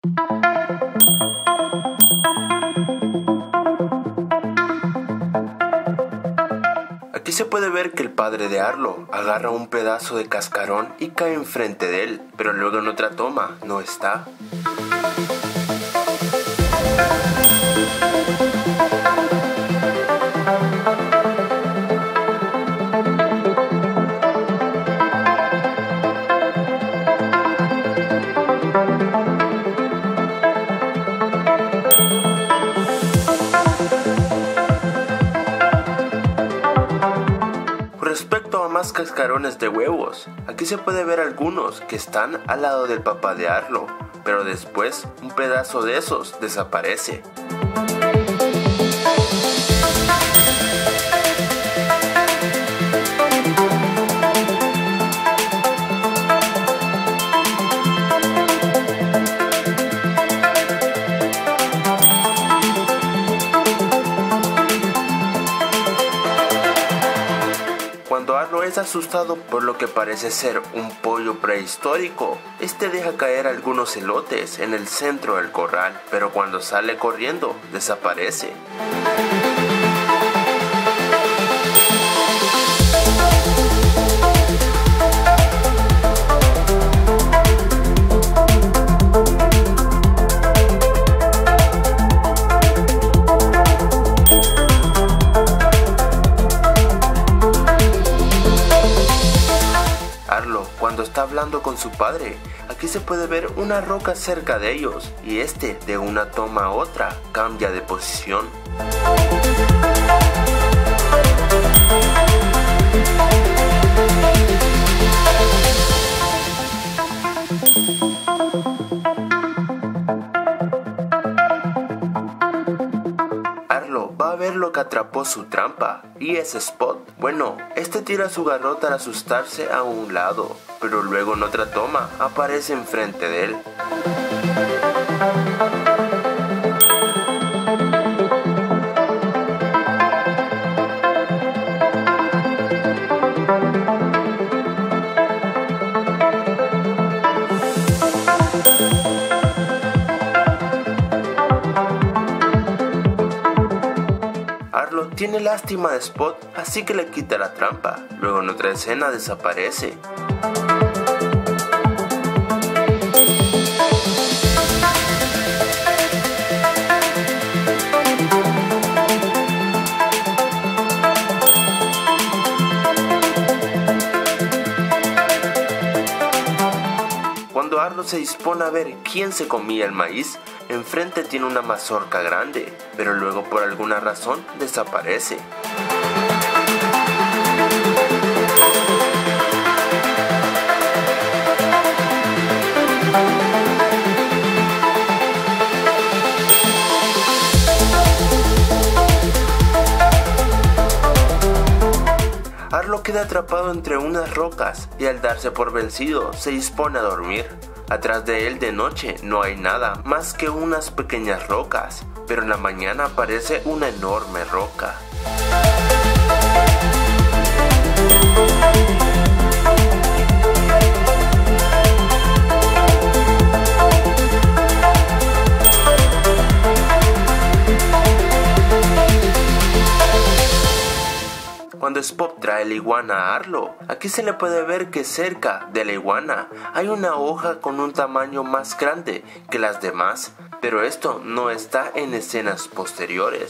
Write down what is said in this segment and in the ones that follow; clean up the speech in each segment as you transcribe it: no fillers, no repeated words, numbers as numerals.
Aquí se puede ver que el padre de Arlo agarra un pedazo de cascarón y cae enfrente de él, pero luego en otra toma no está. Respecto a más cascarones de huevos, aquí se puede ver algunos que están al lado del papá de Arlo, pero después un pedazo de esos desaparece. Cuando Arlo es asustado por lo que parece ser un pollo prehistórico, este deja caer algunos elotes en el centro del corral, pero cuando sale corriendo, desaparece. Cuando está hablando con su padre, aquí se puede ver una roca cerca de ellos y este de una toma a otra cambia de posición. Arlo va a ver lo que atrapó su trampa y es Spot. Bueno, este tira su garrota al asustarse a un lado, pero luego en otra toma aparece enfrente de él. Arlo tiene lástima de Spot, así que le quita la trampa. Luego en otra escena desaparece. Cuando Arlo se dispone a ver quién se comía el maíz, enfrente tiene una mazorca grande, pero luego por alguna razón desaparece. Arlo queda atrapado entre unas rocas y al darse por vencido se dispone a dormir. Atrás de él de noche no hay nada más que unas pequeñas rocas, pero en la mañana aparece una enorme roca. Cuando Spot trae la iguana a Arlo, aquí se le puede ver que cerca de la iguana hay una hoja con un tamaño más grande que las demás, pero esto no está en escenas posteriores.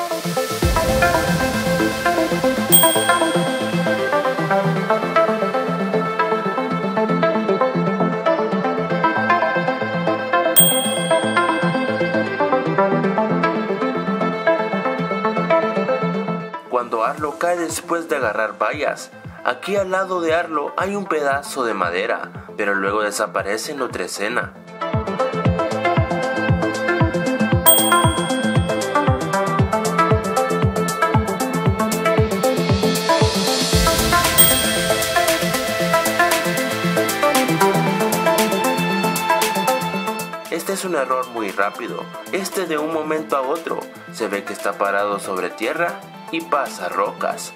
Cuando Arlo cae después de agarrar bayas, aquí al lado de Arlo hay un pedazo de madera, pero luego desaparece en otra escena. Este es un error muy rápido. De un momento a otro se ve que está parado sobre tierra y pasa rocas.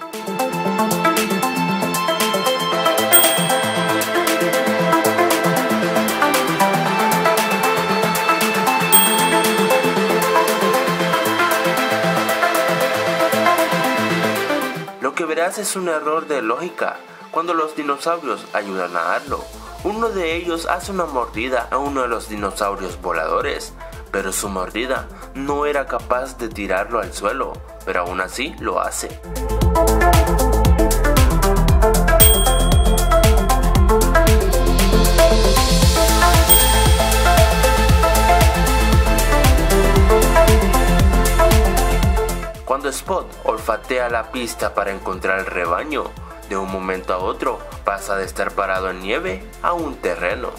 verás es un error de lógica cuando los dinosaurios ayudan a Arlo. Uno de ellos hace una mordida a uno de los dinosaurios voladores, pero su mordida no era capaz de tirarlo al suelo, pero aún así lo hace. Cuando Spot olfatea la pista para encontrar el rebaño, de un momento a otro pasa de estar parado en nieve a un terreno.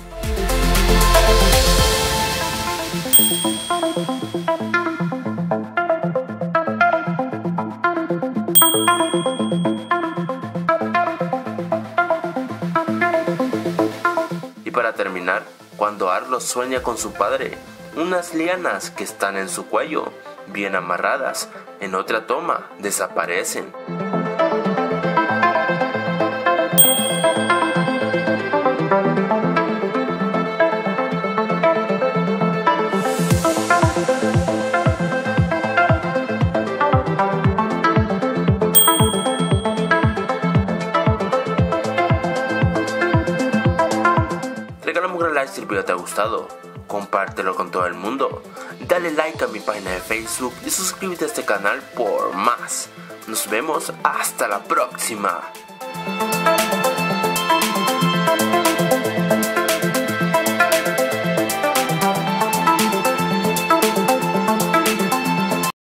Y para terminar, cuando Arlo sueña con su padre, unas lianas que están en su cuello, bien amarradas, en otra toma desaparecen. Regálame un gran like si el video te ha gustado, compártelo con todo el mundo, dale like a mi página de Facebook y suscríbete a este canal por más. Nos vemos hasta la próxima.